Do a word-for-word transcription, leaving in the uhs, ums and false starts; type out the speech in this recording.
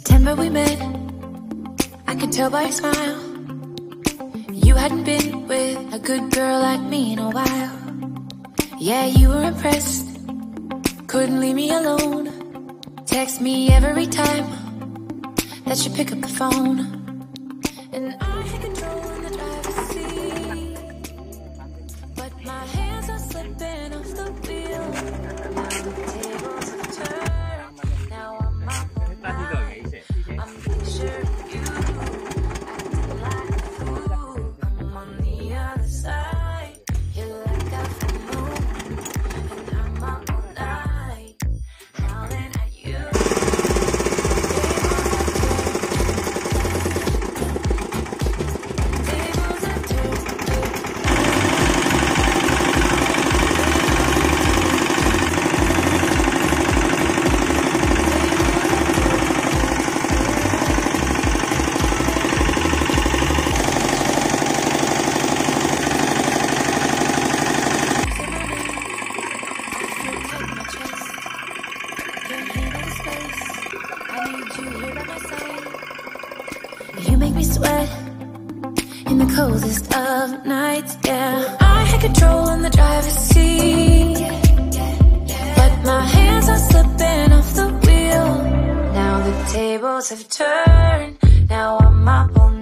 September we met, I could tell by your smile. You hadn't been with a good girl like me in a while. Yeah, you were impressed, couldn't leave me alone. Text me every time that you pick up the phone. And I had control in the driver's seat, but my hands are slipping off the wheel. Now the tables have turned, now I'm up all night. I'm picturing you, acting like a fool. I'm on the other side, you're like a full moon, and I'm up all night, howling at you. Tables have turned, you make me sweat in the coldest of nights, yeah. I had control in the driver's seat, but my hands are slipping off the wheel. Now the tables have turned, now I'm up all